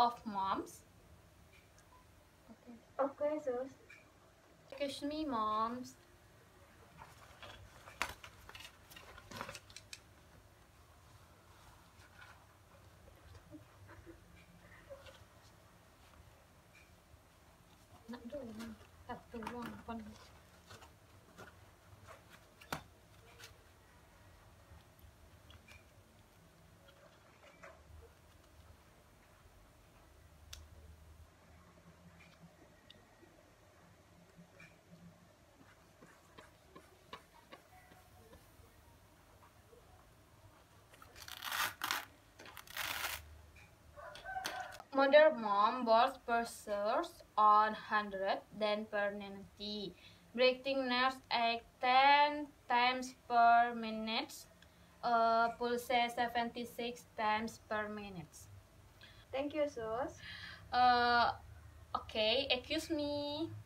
of moms. Okay, sus. Excuse me, moms. Nak doang, satu doang kan. Mother mom both pursues on 100 then per 90. Breathing nerves at 10 times per minute. Pulse 76 times per minute. Thank you, sus. Okay, excuse me.